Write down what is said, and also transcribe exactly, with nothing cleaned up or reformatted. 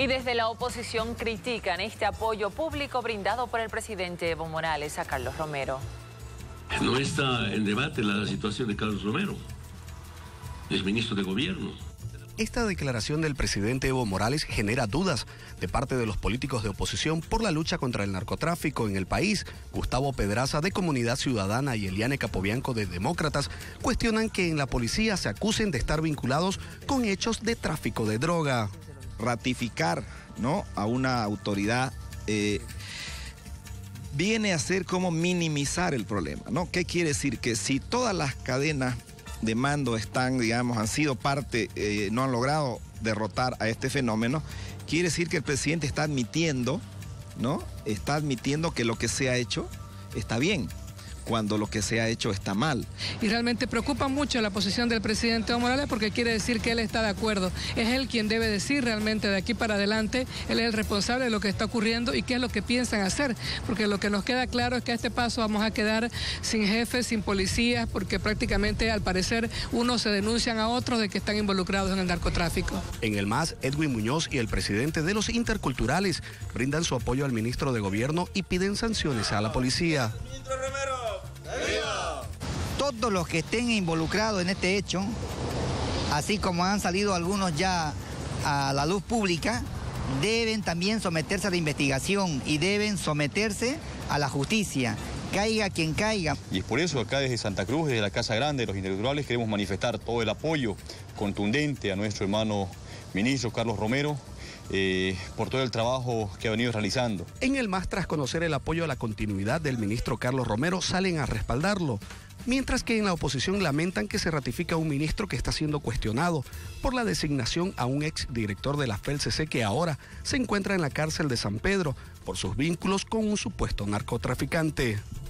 Y desde la oposición critican este apoyo público brindado por el presidente Evo Morales a Carlos Romero. No está en debate la situación de Carlos Romero, es ministro de gobierno. Esta declaración del presidente Evo Morales genera dudas de parte de los políticos de oposición por la lucha contra el narcotráfico en el país. Gustavo Pedraza, de Comunidad Ciudadana, y Eliane Capobianco, de Demócratas, cuestionan que en la policía se acusen de estar vinculados con hechos de tráfico de droga. Ratificar, ¿no?, a una autoridad eh, viene a ser como minimizar el problema, ¿no? ¿Qué quiere decir? Que si todas las cadenas de mando están, digamos, han sido parte, eh, no han logrado derrotar a este fenómeno, quiere decir que el presidente está admitiendo, ¿no? Está admitiendo que lo que se ha hecho está bien, cuando lo que se ha hecho está mal. Y realmente preocupa mucho la posición del presidente Evo Morales, porque quiere decir que él está de acuerdo. Es él quien debe decir realmente de aquí para adelante, él es el responsable de lo que está ocurriendo y qué es lo que piensan hacer, porque lo que nos queda claro es que a este paso vamos a quedar sin jefes, sin policías, porque prácticamente al parecer unos se denuncian a otros de que están involucrados en el narcotráfico. En el M A S, Edwin Muñoz y el presidente de los interculturales brindan su apoyo al ministro de Gobierno y piden sanciones a la policía. Todos los que estén involucrados en este hecho, así como han salido algunos ya a la luz pública, deben también someterse a la investigación y deben someterse a la justicia, caiga quien caiga. Y es por eso acá desde Santa Cruz, desde la Casa Grande de los Interculturales, queremos manifestar todo el apoyo contundente a nuestro hermano ministro Carlos Romero, Eh, por todo el trabajo que ha venido realizando. En el M A S, tras conocer el apoyo a la continuidad del ministro Carlos Romero, salen a respaldarlo, mientras que en la oposición lamentan que se ratifica un ministro que está siendo cuestionado por la designación a un exdirector de la F E L C C que ahora se encuentra en la cárcel de San Pedro por sus vínculos con un supuesto narcotraficante.